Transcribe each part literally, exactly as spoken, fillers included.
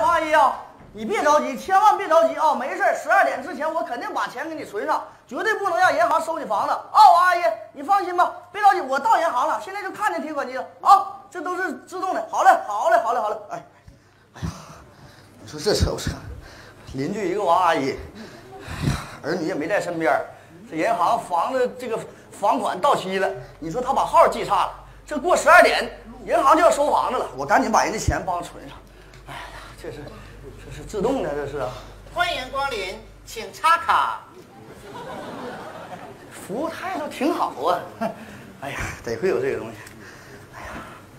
王阿姨啊，你别着急，千万别着急啊！没事，十二点之前我肯定把钱给你存上，绝对不能让银行收你房子啊！王阿姨，你放心吧，别着急，我到银行了，现在就看见提款机了啊！这都是自动的。好嘞，好嘞，好嘞，好嘞。哎，哎呀，你说这扯不扯？邻居一个王阿姨，哎呀，儿女也没在身边，这银行房子这个房款到期了，你说他把号记差了，这过十二点，银行就要收房子了，我赶紧把人家钱帮存上。哎呀，这是这是自动的，这是。 欢迎光临，请插卡。 服务态度挺好啊，哎呀，得亏有这个东西。哎呀，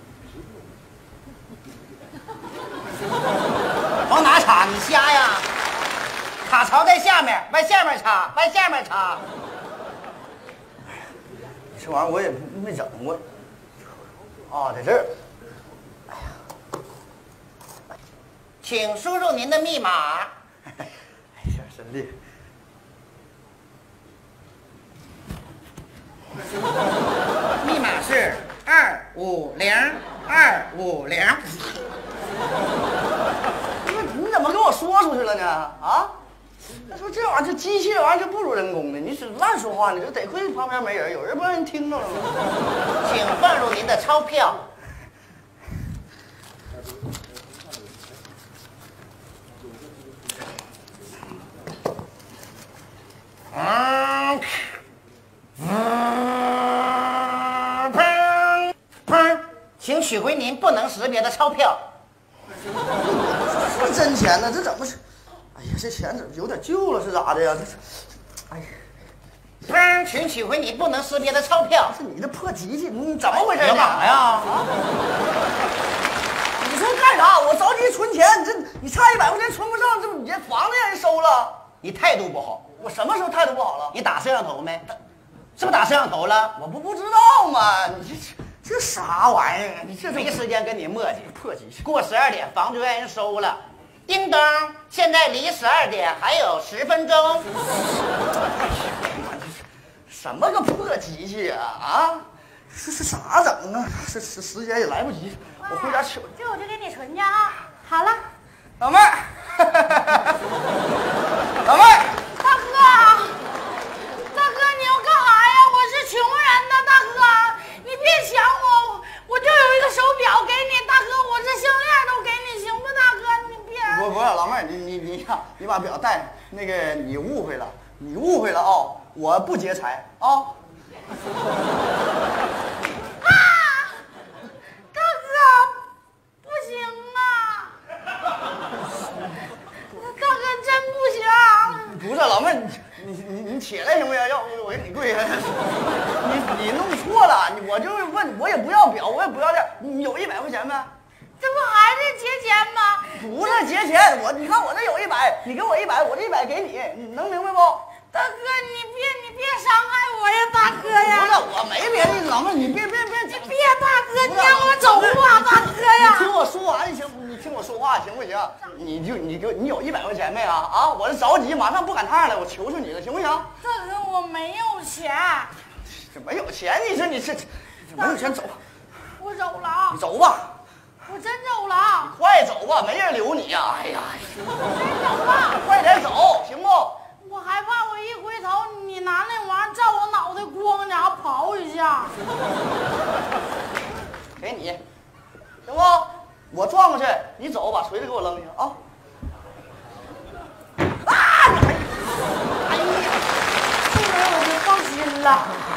往哪插？你瞎呀？卡槽在下面，往下面插，往下面插。 这玩意儿我也没整过。啊，在这儿。哎呀， 请输入您的密码。 哎呀，真厉害！密码是二五零二五零。 你怎么跟我说出去了呢？啊？他说这玩意儿，这机器玩意儿就不如人工的，你是乱说话，你这得亏旁边没人，有人不让人听着了吗？ 请放入您的钞票。嗯，嗯，砰砰，请取回您不能识别的钞票。 是真钱呢？这怎么是？哎呀，这钱怎么有点旧了？是咋的呀？这是，哎呀， 砰，请取回你不能识别的钞票。 是你这破机器，你怎么回事？ 干嘛呀？啊？ 你说干啥？我着急存钱，你这你差一百块钱存不上，这不你这房子让人收了？ 你态度不好。 我什么时候态度不好了？ 你打摄像头没？是不是打摄像头了？ 我不不知道吗？你这这啥玩意儿啊？你这没时间跟你磨叽。 破机器， 过十二点房就让人收了。叮当，现在离十二点还有十分钟。 什么个破机器啊？啊，这是啥整啊？这时时间也来不及，我回家取。 这我就给你存着啊。好了， 老妹儿，老妹儿。 大哥，大哥，你要干啥呀？我是穷人呐，大哥，你别抢我，我就有一个手表给你，大哥，我这项链都给你，行不？大哥，你别。 不不是老妹儿，你你你呀，你把表带，那个你误会了，你误会了啊、哦！我不劫财啊。哦啊，大哥，不行啊，大哥真不行。 不是老妹儿，你你你你起来行不行？要不我给你跪下。你你弄错了，我就是问，我也不要表，我也不要链，你有一百块钱没？ 这不还是劫钱吗？ 不是劫钱，我你看我这有一百，你给我一百，我这一百给你，你能明白不？ 大哥，你别你别伤害我呀，大哥呀！ 不是，我没别的意思，老妹儿，你别别别， 你别，大哥，你让我走吧，大哥呀！ 你听我说完，你行，你听我说话行不行？你就你给你有一百块钱没啊？啊，我这着急，马上不赶趟了，我求求你了，行不行？ 大哥，我没有钱。 这没有钱，你说你这没有钱走， 我走了啊！ 你走吧。 我真走了， 你快走吧，没人留你呀！哎呀， 我真走了， 快点走，行不？ 我害怕我一回头，你拿那玩意儿照我脑袋咣家刨一下。 给你，行不？我撞过去，你走，把锤子给我扔下啊！啊！哎呀， 这回我就放心了。